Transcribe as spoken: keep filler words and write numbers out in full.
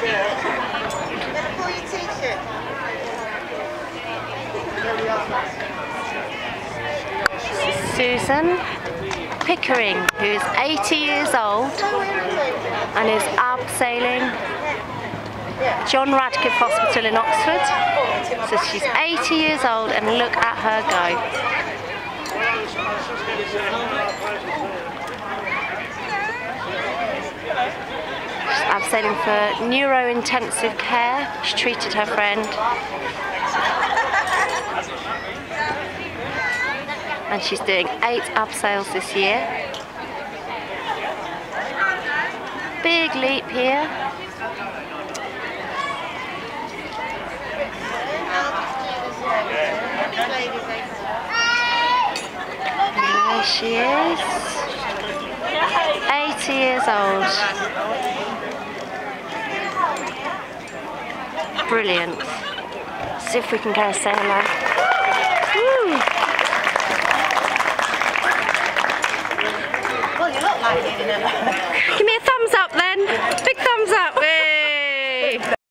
Susan Pickering, who is eighty years old and is abseiling Oxford Radcliffe Hospital in Oxford. So she's eighty years old and look at her go. She's abseiling for neuro-intensive care. She treated her friend. And she's doing eight abseils this year. Big leap here. And there she is. eighty years old. Brilliant. See if we can go say hello. Woo. Give me a thumbs up then. Big thumbs up. Hey.